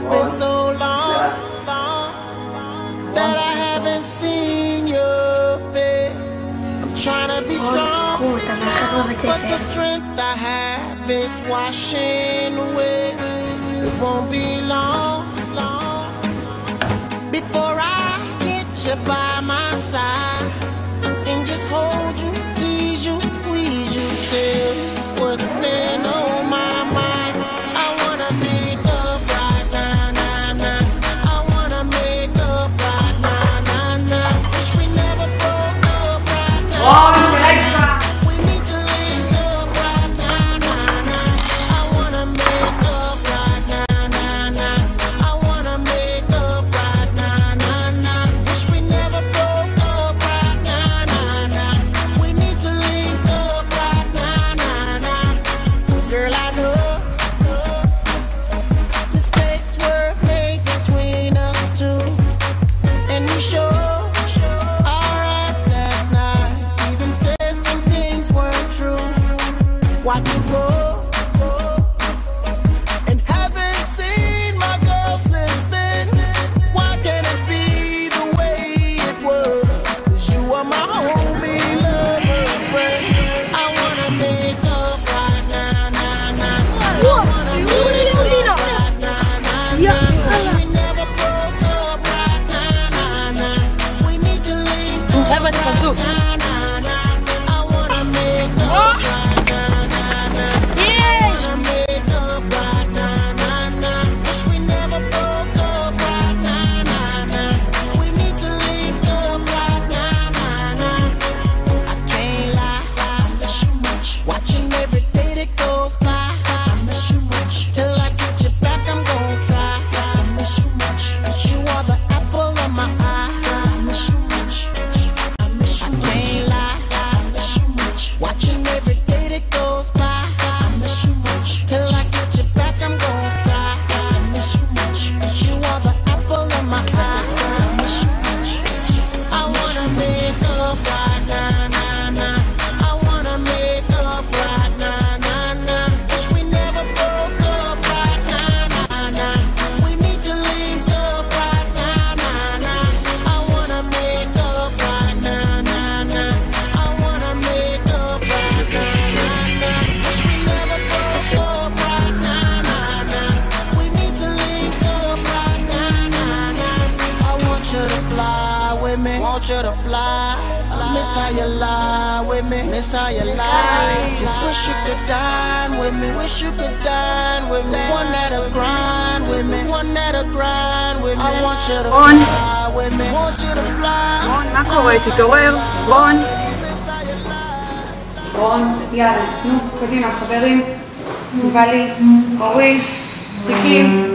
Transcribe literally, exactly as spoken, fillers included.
It's been so long, long that I haven't seen your face. I'm trying to be strong, but the strength I have is washing away. It won't be long, long before I get you by my side and just hold you, tease you, squeeze you till what's been on my mind. I wanna make up right now, now, now. I wanna make up right now, now, now. Wish we never broke up right now. We need to link up right now, now, now. I wanna make up right now, now, now. I wanna make up right now, now, now. Wish we never broke up right now, now, now. We need to link up right now, now, now. Girl, I know mistakes were made between us two, and we showed our eyes that night. Even said some things weren't true. Watch you go, and haven't seen my girl since then. Why can't it be the way it was? 'Cause you are my homie, lover, friend. I wanna make up right now, now, now. I wanna make up right now, now, now. Wish we never broke up right now, now, now. We need to link up right now, now, now. I wanna make up right now, now, now. I wanna make up right now, now, now. Wish we never broke up right now, now, now. We need to link up right now, now, now. I can't lie, I miss you much. Watching every day that goes by, I miss you much. Till I get you back, I'm gonna try. Yes, I miss you much. 'Cause you are the apple of my eye. I miss you much. I miss you much. I can't lie, I miss you much. Watching every day that goes by, I miss you much. Till I get you back, I'm gonna try. Yes, I miss you much. 'Cause you are the apple of my eye. I miss you much. I wanna make up right now, now, now. I wanna make up right now, now, now. Wish we never broke up right now, now, now. We need to link up right now, now, now. I wanna make up right now, now, now. I wanna make up right now, now, now. Wish we never broke up right now, now, now. We need to link up right now, now, now. I want you to fly with me, want you to fly. I miss how you lie with me, miss how you lie. Just wish you could dine with me, wish you could dine with me. One that'll grind with me, one that'll grind with me. I want you to רון. fly with me, want you to fly. רון, מה קורה? תתעורר. רון. רון, יאללה, נו, קדימה, חברים. ואלי, אורי, חיכים.